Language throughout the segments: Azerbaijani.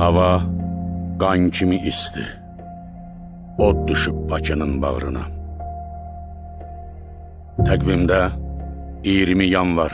Hava qan kimi isti, od düşüb Bakının bağrına. Təqvimdə 20 yanvar.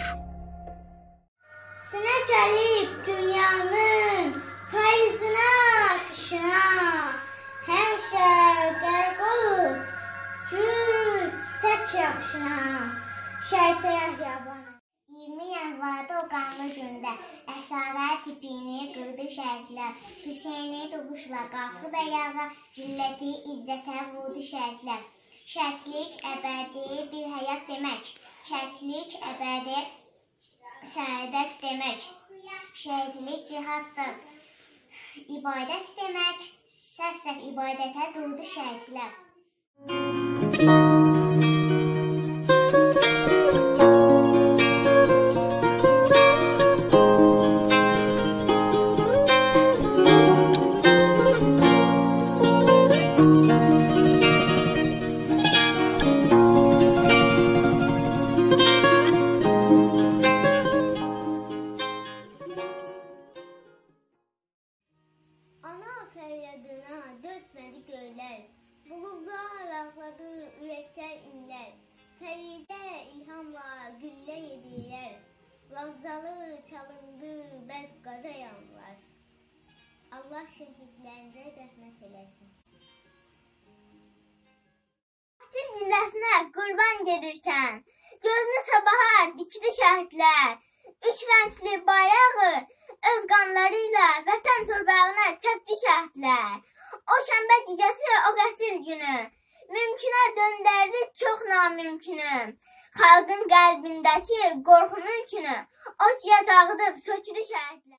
Sinə gəlib dünyanın payızına, qışına, həmişə qərq olub gül çiçək yaxşına, şəhidlərə yabana. 20 yanvarda o qanlı gündə əsarət tipini qıldı şəhidlər. Hüseyni doğuşla qalxıb ayağa, zilləti izzətə vurdu şəhidlər. Şəhidlik əbədi bir həyat demək, şəhidlik əbədi səadət demək. Şəhidlik cihaddır, ibadət demək, səhv-səhv ibadətə durdu şəhidlər. Ana fəryadına dözmədi göylər, buludlar ağladı, ürəklər inlər. Fəridə ilhamla güllə yedirlər, vazzalı çalındı bəd qara yanlar. Allah şəhidlərinə rəhmət eləsin. Vətən gülləsinə qurban gedirsən, gözünü sabaha dikdi şəhidlər. Üç rəngli bayrağı öz qanlarıyla vətən torpağına çəkdi şəhidlər. O şənbə gecəsi, o qətil günü, mümkünə döndərdi çox namümkünü. Xalqın qəlbindəki qorxunun günü, o ciyə dağıdıb sökdü şəhidlər.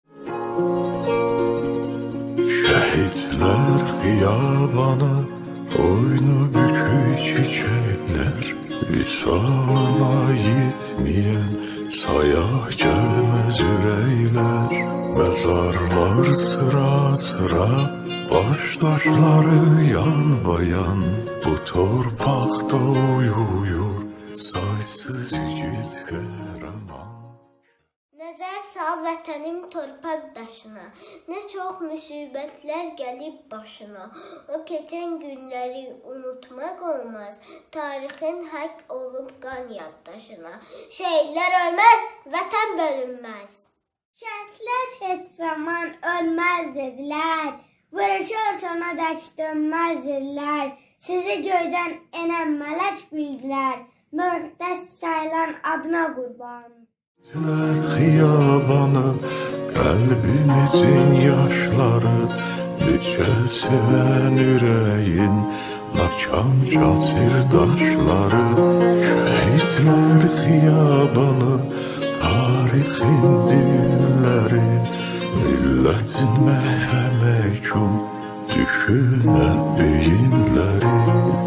Şəhidlər xiyabanı, boynu bükük çiçəklər, vüsalına yetməyən saya gəlməz ürəklər. Məzarlar sıra-sıra, başdaşları yan-bayan, bu torpaqda uyuyur saysız igid qəhrəman. Nəzər sal vətənim torpaq daşına, nə çox müsibətlər gəlib başına. O keçən günləri unutmaq olmaz, tarixin haqq olub qan yaddaşına. Şəhidlər ölməz, vətən bölünməz. Şəhidlər heç zaman ölməz dedilər, vuruşur sona dək dönməz dedilər. Sizi göydən enən mələk bildilər, müqəddəs sayılan adına qurban. Şəhidlər xiyabanı, qəlbimizin yaşları, necə sevən ürəyin nakan çatır daşları. Şəhidlər xiyabanı, tarixin dilləri, millətin məhəməkun düşünən beyinləri.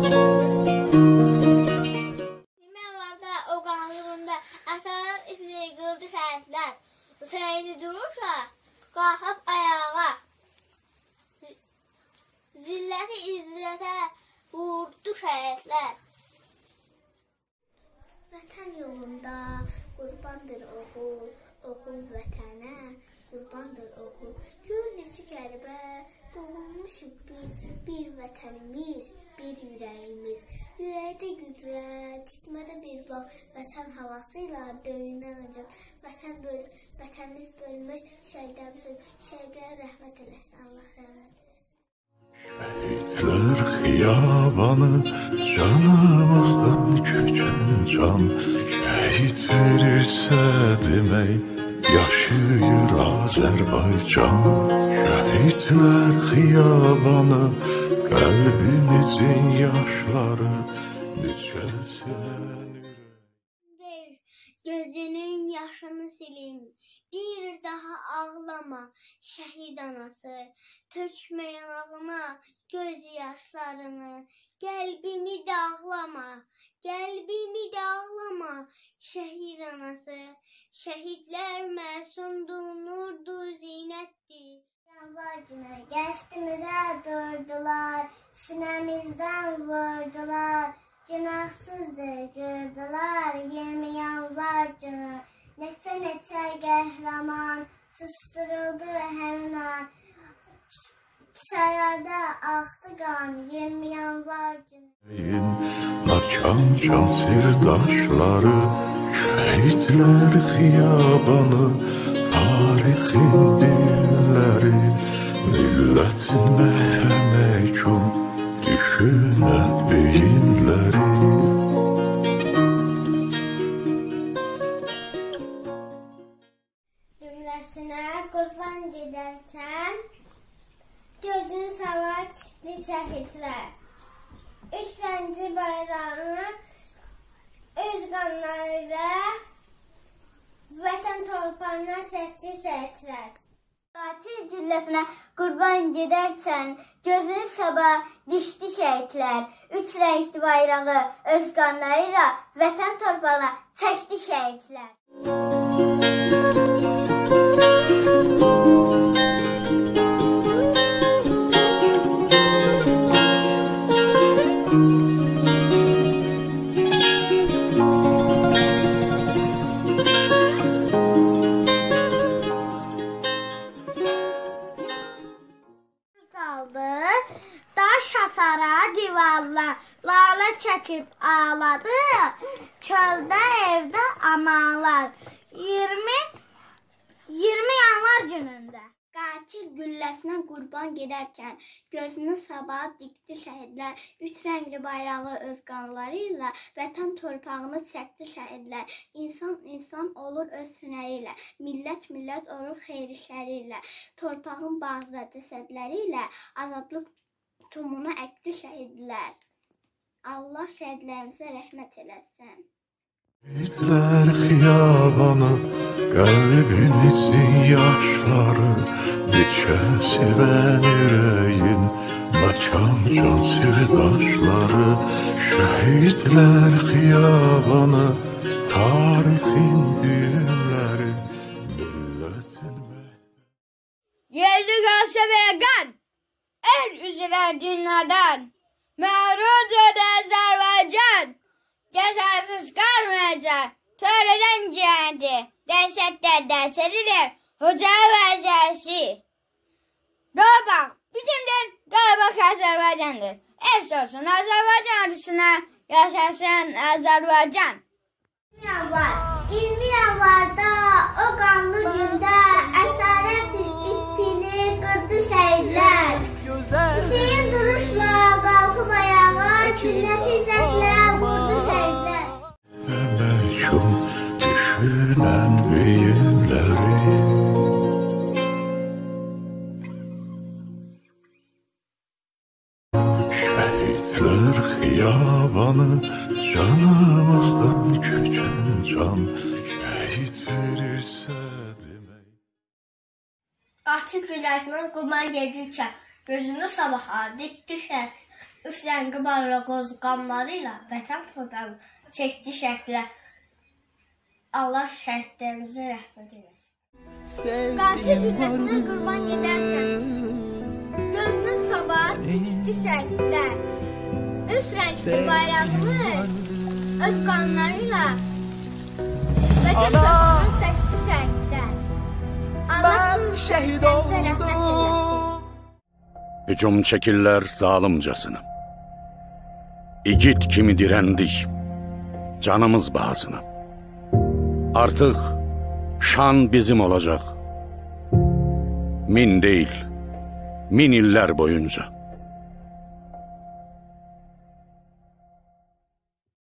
Əsarət ipini qıldı şəhidlər, Hüseyni durursa qalxıb ayağa, zilləti izzətə vurdu şəhidlər. Vətən yolunda qurbandır oğul, oğul vətənə qurbandır oğul. Gör neçə qəribə doğulmuşuq biz, bir vətənimiz, bir ürəyimiz. Ürəkdə qüdrət, tikmədə bir bağ, vətən havasıyla döyünənəcək. Vətənimiz bölünmüş, şəhidlərə rəhmət eləsin, Allah rəhmət eləsin. Şəhidlər xiyabanı, canımızdan köçən can, şəhid verirsə demək, yaşayır Azərbaycan. Şəhidlər xiyabanı, qəlbimizin yaşları, necə sevən Ver, gözünün yaşını silin, bir daha ağlama şəhid anası. Tökmə yanağına göz yaşlarını, qəlbimi də ağlama, qəlbimi də ağlama şəhid anası. Şəhidlər məsumdur, nurdur, zinətdir. Yanvar günü qəsdimizə durdular, sinəmizdən vurdular. Günahsızdır qırdılar 20 yanvar günü. Neçə qəhrəman susturuldu həmin an. Şəhərdə axdı qan 20 yanvar günü. Nakan can sirdaşları, şehitler xiyabanı, tarixin dilləri, milletin məhəməkun, düşünə beyinləri. Cümləsinə qurban gedərkən, gözünü sava çişdi şəhidlər. Üç rəngli bayrağını öz qanlarıyla vətən torpağına çəkdi şəhidlər. Qatil gülləsinə qurban gedərkən, gözünü sava dişdi şəhidlər. Üç rəngli bayrağı öz qanlarıyla vətən torpağına çəkdi şəhidlər. Daş hasara divarlar, lalə çəkib ağladı, çöldə evdə amalar, 20 yanvar günündə. Qatil gülləsinə qurban gedərkən, gözünü sabaha dikdi şəhidlər, üç rəngli bayrağı öz qanları ilə vətən torpağını çəkdi şəhidlər. İnsan olur öz hünəri ilə, millət olur xeyir işləri ilə, torpağın bağrı cəsədləri ilə azadlıq tumunu əkdi şəhidlər. Allah şəhidlərimizə rəhmət eləsin. Şehitler xiyabanı, kalbimizin yaşları, diken seven yüreğin, nakan can sirdaşları. Şehitler xiyabanı, tarihin düğünleri, milletin Yerli qalsa belə qan, el üzülər dünyadan, məğrur edə Azərbaycan, cəzasız qalmayacaq, törədən cihəndi, dəhşətlər dəhşətidir, Hocağı vəzərsi. Qarabağ bizimdir, Qarabağ Azərbaycandır. Eş olsun Azərbaycan adısına, yaşasın Azərbaycan. 20 yanvarda o qanlı gündə əsarət ipini qırdı şəhidlər. Hüseyin duruşla qalxıb ayağa, küllət izzətlə vurdu şəhidlər. Məhkum düşünən beyinləri. Şəhidlər xiyabanı, canımızdan köçən can, şəhid verirsə demək. Qatil gülləsinə qurban gedirkən, gözünü sabaha dikdi şəhid. Üç rəngli bayraq öz qanları ilə vətən torpağını çəkdi şəhidlər. Allah şəhidlərimizə rəhmət eləsin. Qatil gülləsinə qurban gedərkən, gözünü sabaha dikdi şəhidlər. Üç rəngli bayrağını öz qanlarıyla vətən torpağını çəkdi şəhidlər. Allah şəhidlərimizə rəhmət eləsin. Hücum çəkirlər zalımcasına. İgid kimi dirəndik, canımız bahasına. Artıq şan bizim olacaq. Min deyil, min illər boyunca.